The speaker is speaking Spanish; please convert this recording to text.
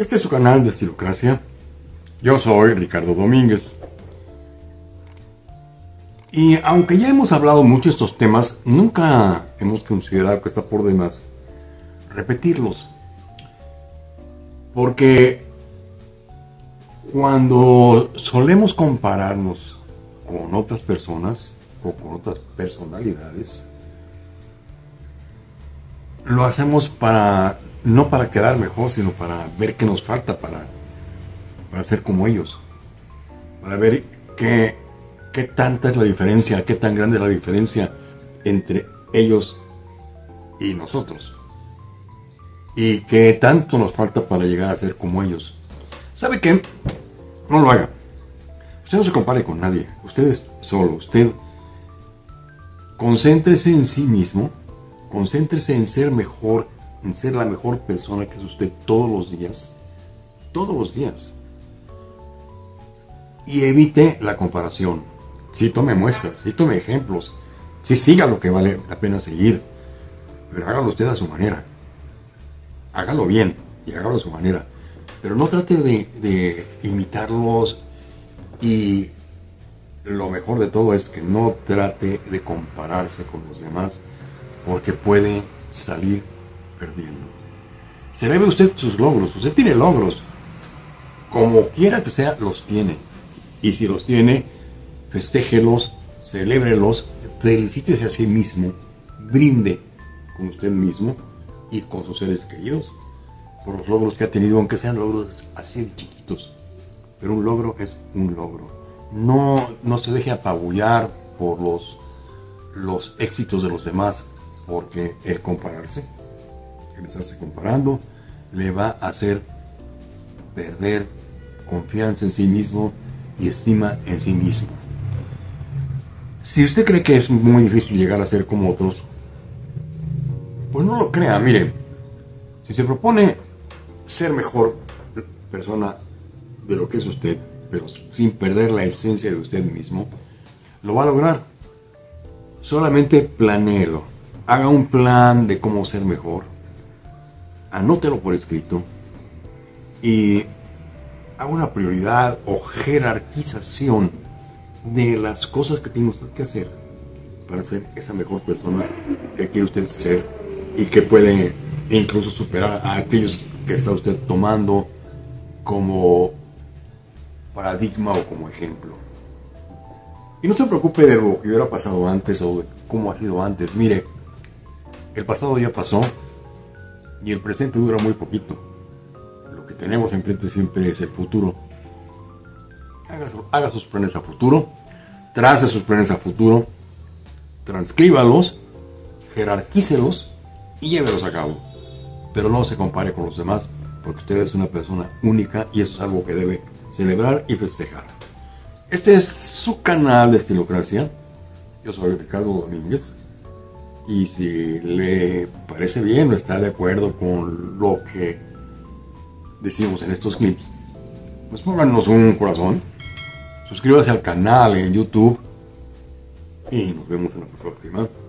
Este es su canal de Estilocracia. Yo soy Ricardo Domínguez. Y aunque ya hemos hablado mucho de estos temas, nunca hemos considerado que está por demás repetirlos. Porque cuando solemos compararnos con otras personas o con otras personalidades, lo hacemos no para quedar mejor, sino para ver qué nos falta para ser como ellos. Para ver qué tanta es la diferencia, qué tan grande es la diferencia entre ellos y nosotros. Y qué tanto nos falta para llegar a ser como ellos. ¿Sabe qué? No lo haga. Usted no se compare con nadie. Usted es solo. Usted concéntrese en sí mismo. Concéntrese en ser mejor, en ser la mejor persona que es usted todos los días. Todos los días. Y evite la comparación. Sí, tome muestras, sí, tome ejemplos. Sí, siga lo que vale la pena seguir. Pero hágalo usted a su manera. Hágalo bien y hágalo a su manera. Pero no trate de imitarlos. Y lo mejor de todo es que no trate de compararse con los demás, porque puede salir perdiendo. Celebre usted sus logros. Usted tiene logros. Como quiera que sea, los tiene. Y si los tiene, festéjelos, celébrelos, felicítese a sí mismo, brinde con usted mismo y con sus seres queridos por los logros que ha tenido, aunque sean logros así de chiquitos. Pero un logro es un logro. No se deje apabullar por los éxitos de los demás, porque el compararse, el estarse comparando, le va a hacer perder confianza en sí mismo y estima en sí mismo. Si usted cree que es muy difícil llegar a ser como otros, pues no lo crea. Mire, si se propone ser mejor persona de lo que es usted, pero sin perder la esencia de usted mismo, lo va a lograr. Solamente planéelo. Haga un plan de cómo ser mejor. Anótelo por escrito y haga una prioridad o jerarquización de las cosas que tiene usted que hacer para ser esa mejor persona que quiere usted ser y que puede incluso superar a aquellos que está usted tomando como paradigma o como ejemplo. Y no se preocupe de lo que hubiera pasado antes o de cómo ha sido antes. Mire, el pasado ya pasó y el presente dura muy poquito. Lo que tenemos enfrente siempre es el futuro. Haga sus planes a futuro, trace sus planes a futuro, transcríbalos, jerarquícelos y llévelos a cabo. Pero no se compare con los demás, porque usted es una persona única y eso es algo que debe celebrar y festejar. Este es su canal de Estilocracia. Yo soy Ricardo Domínguez. Y si le parece bien o está de acuerdo con lo que decimos en estos clips, pues pónganos un corazón, suscríbase al canal en YouTube y nos vemos en la próxima.